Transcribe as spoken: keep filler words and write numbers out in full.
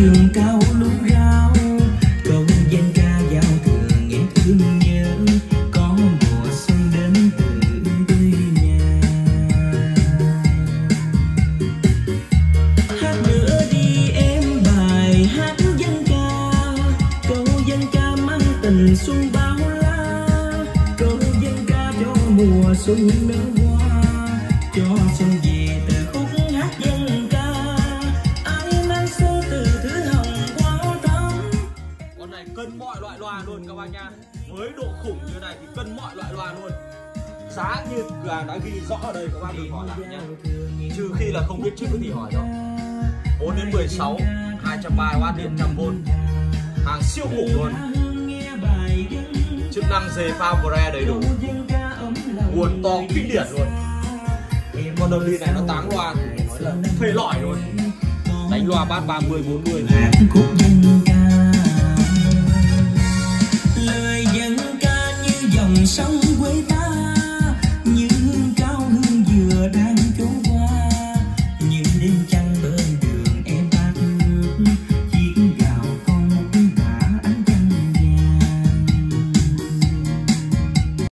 giường cao lũ rau, câu dân ca giao thừa nghe thương nhớ, có mùa xuân đến từ quê nhà. Hát nữa đi em bài hát dân ca, câu dân ca mang tình xuân bao la, câu dân ca cho mùa xuân nở hoa, cho xuân về từ khúc hát dân ca. Ai mang xuân từ thứ hồng qua thắm. Con này cân mọi loại loa luôn các bác nha. Với độ khủng như này thì cân mọi loại loa luôn. Giá như cửa hàng đã ghi rõ ở đây các bác đừng hỏi lại nha. Trừ khi là không biết chữ thì hỏi đâu. bốn đến mười sáu, hai trăm ba mươi oát điện, một trăm vôn. Hàng siêu khủng luôn. Chức năng dề pha pre đầy đủ. Nguồn to kinh điển luôn. Con đầu ly này nó táng loa thì nói là phê lỏi luôn. Đánh loa bát ba mươi, bốn mươi. Lời dân ca như dòng sông